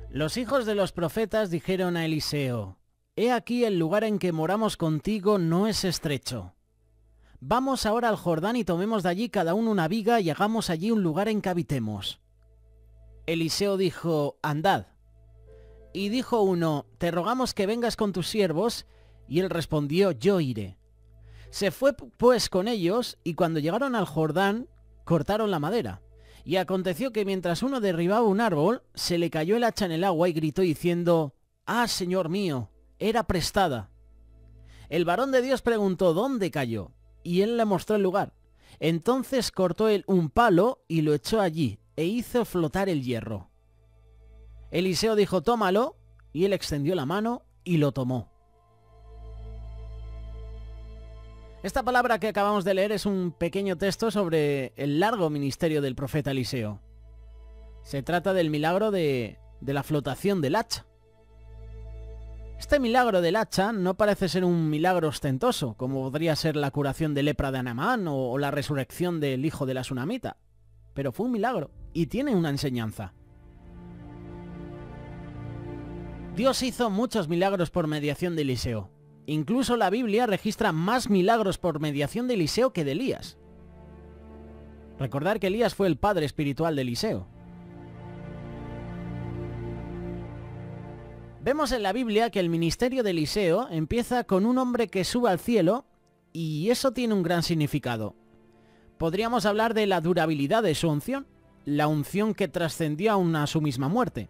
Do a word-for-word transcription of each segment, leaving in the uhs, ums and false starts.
Los hijos de los profetas dijeron a Eliseo: He aquí el lugar en que moramos contigo no es estrecho. Vamos ahora al Jordán y tomemos de allí cada uno una viga y hagamos allí un lugar en que habitemos. Eliseo dijo: Andad. Y dijo uno: Te rogamos que vengas con tus siervos. Y él respondió: Yo iré. Se fue pues con ellos, y cuando llegaron al Jordán, cortaron la madera. Y aconteció que mientras uno derribaba un árbol, se le cayó el hacha en el agua y gritó diciendo: Ah, Señor mío, era prestada. El varón de Dios preguntó: ¿Dónde cayó? Y él le mostró el lugar. Entonces cortó él un palo y lo echó allí, e hizo flotar el hierro. Eliseo dijo: Tómalo, y él extendió la mano y lo tomó. Esta palabra que acabamos de leer es un pequeño texto sobre el largo ministerio del profeta Eliseo. Se trata del milagro de, de la flotación del hacha. Este milagro del hacha no parece ser un milagro ostentoso, como podría ser la curación de lepra de Naamán o, o la resurrección del hijo de la sunamita. Pero fue un milagro y tiene una enseñanza. Dios hizo muchos milagros por mediación de Eliseo. Incluso la Biblia registra más milagros por mediación de Eliseo que de Elías. Recordar que Elías fue el padre espiritual de Eliseo. Vemos en la Biblia que el ministerio de Eliseo empieza con un hombre que sube al cielo, y eso tiene un gran significado. Podríamos hablar de la durabilidad de su unción, la unción que trascendió aún a su misma muerte.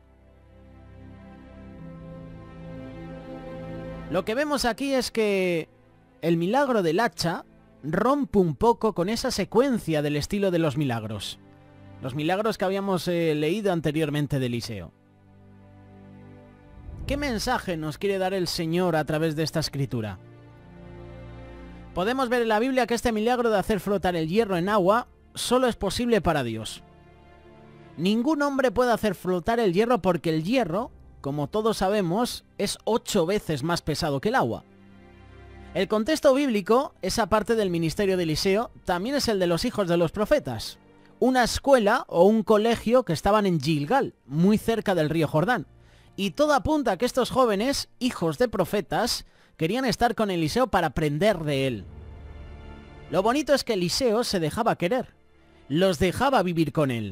Lo que vemos aquí es que el milagro del hacha rompe un poco con esa secuencia del estilo de los milagros. Los milagros que habíamos eh, leído anteriormente de Eliseo. ¿Qué mensaje nos quiere dar el Señor a través de esta escritura? Podemos ver en la Biblia que este milagro de hacer flotar el hierro en agua solo es posible para Dios. Ningún hombre puede hacer flotar el hierro porque el hierro, como todos sabemos, es ocho veces más pesado que el agua. El contexto bíblico, esa parte del ministerio de Eliseo, también es el de los hijos de los profetas. Una escuela o un colegio que estaban en Gilgal, muy cerca del río Jordán. Y todo apunta a que estos jóvenes, hijos de profetas, querían estar con Eliseo para aprender de él. Lo bonito es que Eliseo se dejaba querer, los dejaba vivir con él.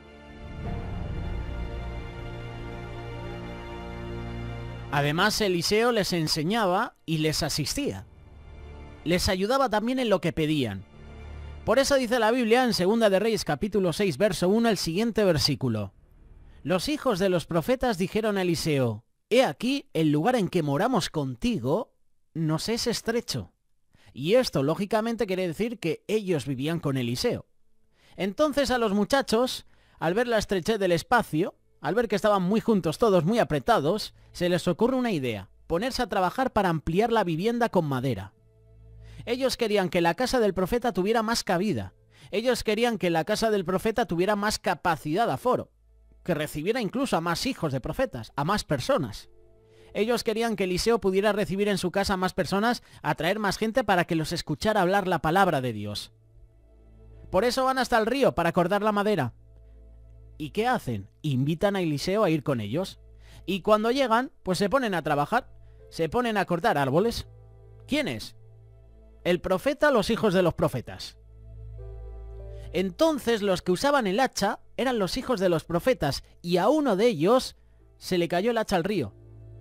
Además, Eliseo les enseñaba y les asistía. Les ayudaba también en lo que pedían. Por eso dice la Biblia en Segunda de Reyes capítulo seis verso uno el siguiente versículo: Los hijos de los profetas dijeron a Eliseo: He aquí, el lugar en que moramos contigo nos es estrecho. Y esto lógicamente quiere decir que ellos vivían con Eliseo. Entonces a los muchachos, al ver la estrechez del espacio, al ver que estaban muy juntos todos, muy apretados, se les ocurre una idea: ponerse a trabajar para ampliar la vivienda con madera. Ellos querían que la casa del profeta tuviera más cabida. Ellos querían que la casa del profeta tuviera más capacidad de aforo, que recibiera incluso a más hijos de profetas, a más personas. Ellos querían que Eliseo pudiera recibir en su casa a más personas, atraer más gente para que los escuchara hablar la palabra de Dios. Por eso van hasta el río para cortar la madera. ¿Y qué hacen? Invitan a Eliseo a ir con ellos. Y cuando llegan, pues se ponen a trabajar, se ponen a cortar árboles. ¿Quiénes? El profeta, los hijos de los profetas. Entonces los que usaban el hacha eran los hijos de los profetas, y a uno de ellos se le cayó el hacha al río.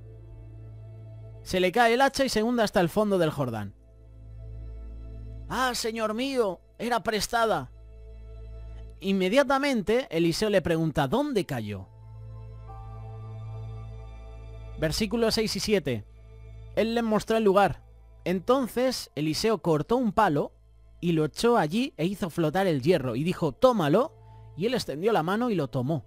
Se le cae el hacha y se hunde hasta el fondo del Jordán. ¡Ah, Señor mío! Era prestada. Inmediatamente Eliseo le pregunta: ¿dónde cayó? Versículos seis y siete. Él le mostró el lugar. Entonces Eliseo cortó un palo y lo echó allí e hizo flotar el hierro, y dijo: tómalo, y él extendió la mano y lo tomó.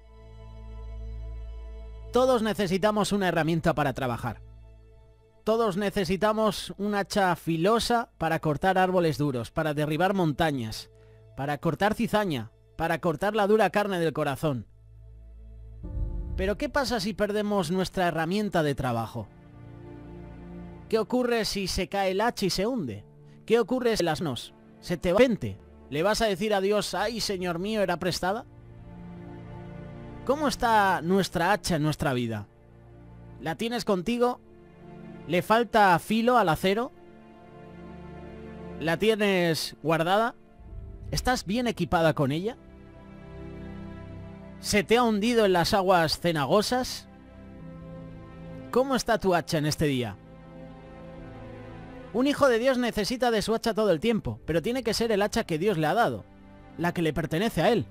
Todos necesitamos una herramienta para trabajar. Todos necesitamos un hacha filosa para cortar árboles duros, para derribar montañas, para cortar cizaña, para cortar la dura carne del corazón. Pero ¿qué pasa si perdemos nuestra herramienta de trabajo? ¿Qué ocurre si se cae el hacha y se hunde? ¿Qué ocurre si las nos? ¿Se te va de repente? ¿Le vas a decir a Dios: ay, Señor mío, era prestada? ¿Cómo está nuestra hacha en nuestra vida? ¿La tienes contigo? ¿Le falta filo al acero? ¿La tienes guardada? ¿Estás bien equipada con ella? ¿Se te ha hundido en las aguas cenagosas? ¿Cómo está tu hacha en este día? Un hijo de Dios necesita de su hacha todo el tiempo, pero tiene que ser el hacha que Dios le ha dado, la que le pertenece a él.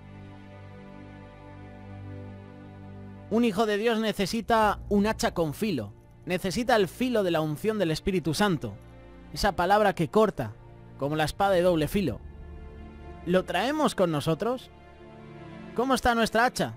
Un hijo de Dios necesita un hacha con filo, necesita el filo de la unción del Espíritu Santo, esa palabra que corta, como la espada de doble filo. ¿Lo traemos con nosotros? ¿Cómo está nuestra hacha?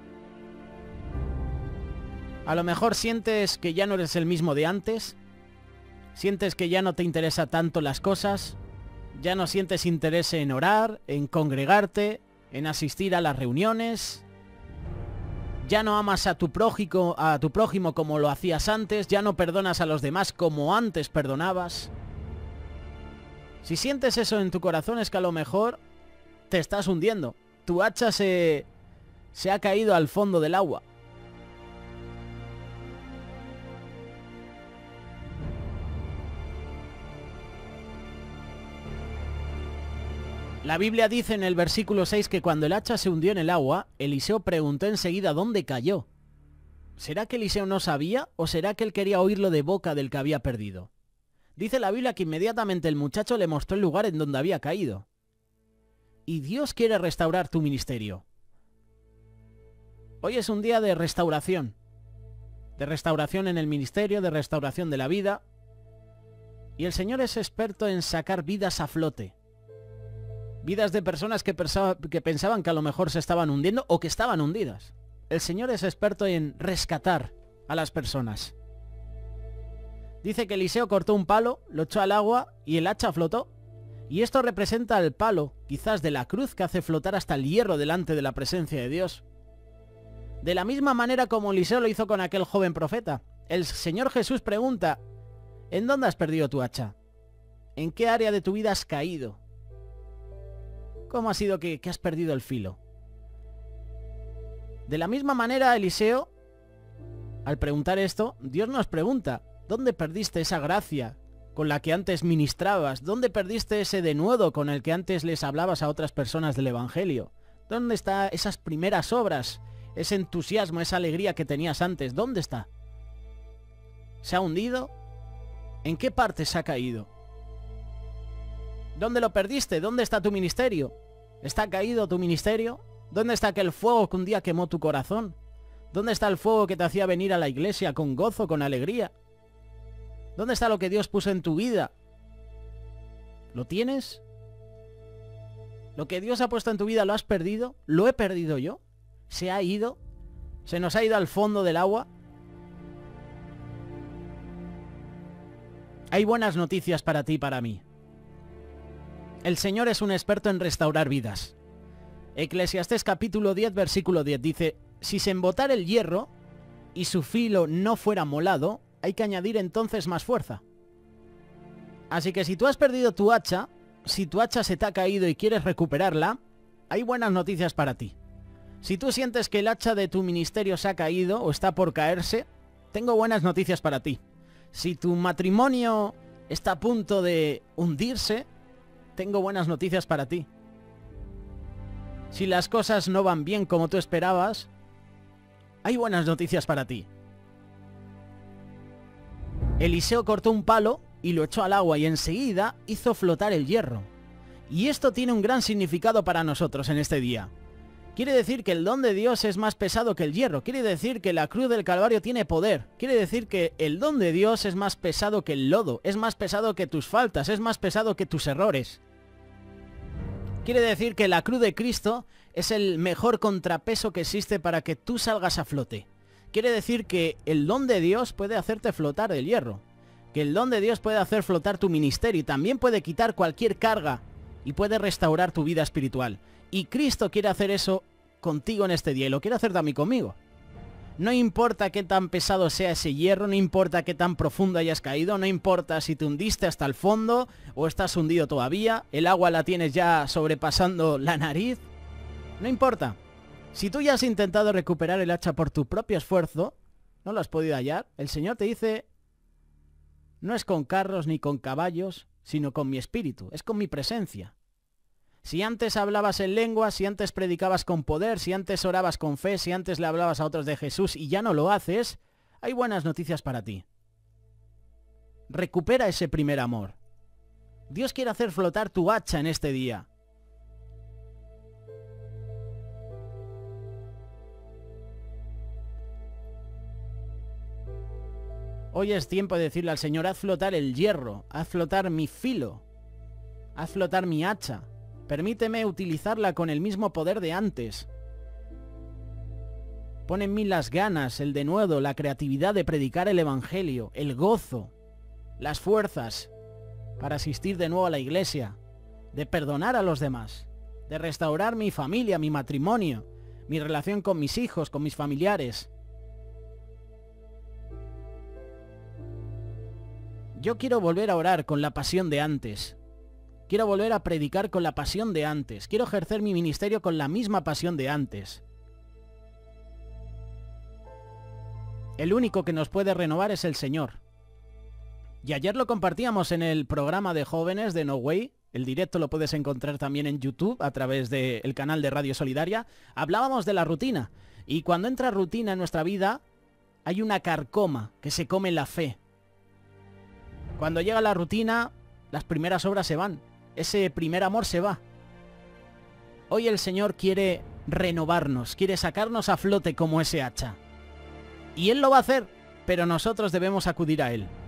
A lo mejor sientes que ya no eres el mismo de antes, sientes que ya no te interesa tanto las cosas, ya no sientes interés en orar, en congregarte, en asistir a las reuniones, ya no amas a tu prójimo, a tu prójimo como lo hacías antes, ya no perdonas a los demás como antes perdonabas. Si sientes eso en tu corazón es que a lo mejor te estás hundiendo. Tu hacha se, se ha caído al fondo del agua. La Biblia dice en el versículo seis que cuando el hacha se hundió en el agua, Eliseo preguntó enseguida dónde cayó. ¿Será que Eliseo no sabía o será que él quería oírlo de boca del que había perdido? Dice la Biblia que inmediatamente el muchacho le mostró el lugar en donde había caído. Y Dios quiere restaurar tu ministerio. Hoy es un día de restauración. De restauración en el ministerio, de restauración de la vida. Y el Señor es experto en sacar vidas a flote. Vidas de personas que, que pensaban que a lo mejor se estaban hundiendo o que estaban hundidas. El Señor es experto en rescatar a las personas. Dice que Eliseo cortó un palo, lo echó al agua y el hacha flotó. Y esto representa el palo, quizás de la cruz, que hace flotar hasta el hierro delante de la presencia de Dios. De la misma manera como Eliseo lo hizo con aquel joven profeta, el Señor Jesús pregunta, ¿en dónde has perdido tu hacha? ¿En qué área de tu vida has caído? ¿Cómo ha sido que, que has perdido el filo? De la misma manera, Eliseo, al preguntar esto, Dios nos pregunta, ¿dónde perdiste esa gracia con la que antes ministrabas? ¿Dónde perdiste ese denuedo con el que antes les hablabas a otras personas del Evangelio? ¿Dónde están esas primeras obras? Ese entusiasmo, esa alegría que tenías antes, ¿dónde está? ¿Se ha hundido? ¿En qué parte se ha caído? ¿Dónde lo perdiste? ¿Dónde está tu ministerio? ¿Está caído tu ministerio? ¿Dónde está aquel fuego que un día quemó tu corazón? ¿Dónde está el fuego que te hacía venir a la iglesia con gozo, con alegría? ¿Dónde está lo que Dios puso en tu vida? ¿Lo tienes? ¿Lo que Dios ha puesto en tu vida lo has perdido? ¿Lo he perdido yo? ¿Se ha ido? ¿Se nos ha ido al fondo del agua? Hay buenas noticias para ti y para mí. El Señor es un experto en restaurar vidas. Eclesiastés capítulo diez, versículo diez dice, si se embotara el hierro y su filo no fuera molado, hay que añadir entonces más fuerza. Así que si tú has perdido tu hacha, si tu hacha se te ha caído y quieres recuperarla, hay buenas noticias para ti. Si tú sientes que el hacha de tu ministerio se ha caído o está por caerse, tengo buenas noticias para ti. Si tu matrimonio está a punto de hundirse, tengo buenas noticias para ti. Si las cosas no van bien como tú esperabas, hay buenas noticias para ti. Eliseo cortó un palo y lo echó al agua y enseguida hizo flotar el hierro. Y esto tiene un gran significado para nosotros en este día. Quiere decir que el don de Dios es más pesado que el hierro. Quiere decir que la cruz del Calvario tiene poder. Quiere decir que el don de Dios es más pesado que el lodo. Es más pesado que tus faltas. Es más pesado que tus errores. Quiere decir que la cruz de Cristo es el mejor contrapeso que existe para que tú salgas a flote. Quiere decir que el don de Dios puede hacerte flotar del hierro. Que el don de Dios puede hacer flotar tu ministerio y también puede quitar cualquier carga y puede restaurar tu vida espiritual. Y Cristo quiere hacer eso contigo en este día y lo quiere hacer también conmigo. No importa qué tan pesado sea ese hierro, no importa qué tan profundo hayas caído, no importa si te hundiste hasta el fondo o estás hundido todavía, el agua la tienes ya sobrepasando la nariz, no importa. Si tú ya has intentado recuperar el hacha por tu propio esfuerzo, no lo has podido hallar, el Señor te dice, no es con carros ni con caballos, sino con mi espíritu, es con mi presencia. Si antes hablabas en lengua, si antes predicabas con poder, si antes orabas con fe, si antes le hablabas a otros de Jesús y ya no lo haces, hay buenas noticias para ti. Recupera ese primer amor. Dios quiere hacer flotar tu hacha en este día. Hoy es tiempo de decirle al Señor, haz flotar el hierro, haz flotar mi filo, haz flotar mi hacha. Permíteme utilizarla con el mismo poder de antes. Pon en mí las ganas, el denuedo, la creatividad de predicar el Evangelio, el gozo, las fuerzas para asistir de nuevo a la iglesia, de perdonar a los demás, de restaurar mi familia, mi matrimonio, mi relación con mis hijos, con mis familiares. Yo quiero volver a orar con la pasión de antes. Quiero volver a predicar con la pasión de antes. Quiero ejercer mi ministerio con la misma pasión de antes. El único que nos puede renovar es el Señor. Y ayer lo compartíamos en el programa de jóvenes de No Way. El directo lo puedes encontrar también en YouTube a través del canal de Radio Solidaria. Hablábamos de la rutina. Y cuando entra rutina en nuestra vida, hay una carcoma que se come la fe. Cuando llega la rutina, las primeras obras se van. Ese primer amor se va. Hoy el Señor quiere renovarnos, quiere sacarnos a flote como ese hacha. Y Él lo va a hacer, pero nosotros debemos acudir a Él.